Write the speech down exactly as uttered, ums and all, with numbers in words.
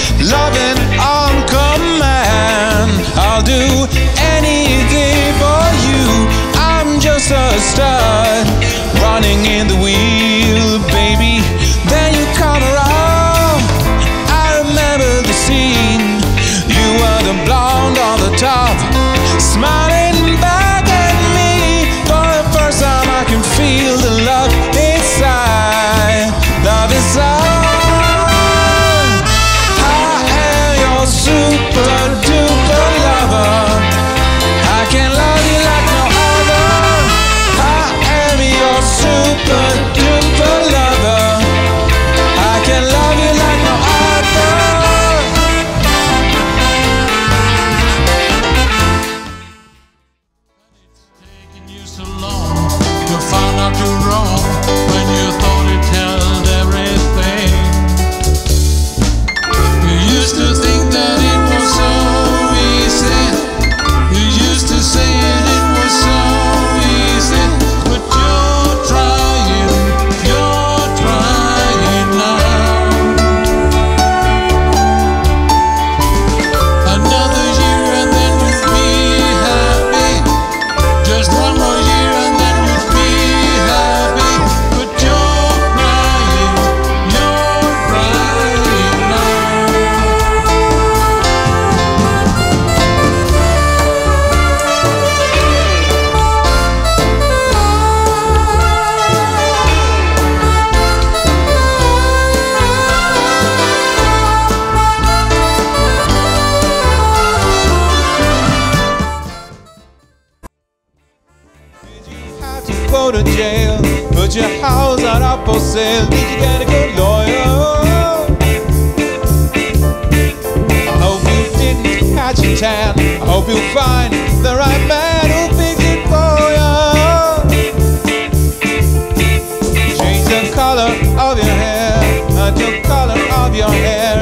loving on command. I'll do anything for you. I'm just a stud running in the wheel, baby. Then you come around. I remember the scene. You were the blonde on the top, smiling back at me. For the first time I can feel the love inside. Love inside. I am your super duper lover. I can love you like no other. I am your super duper lover. I can love you like no other. It's taken you so long to find out you're wrong when you thought it held everything. You used to think that it was so easy. You used to say it, it was so easy. But you're trying, you're trying now. Another year and then you'd be happy. Just one more year and then you'd be happy. But you're crying, you're crying now. Did you have to go to jail? Put your house out up for sale? Did you get a good lawyer? I hope you didn't catch a tan. I hope you find the right man who'll fix it for you. Change the color of your hair and the color of your hair.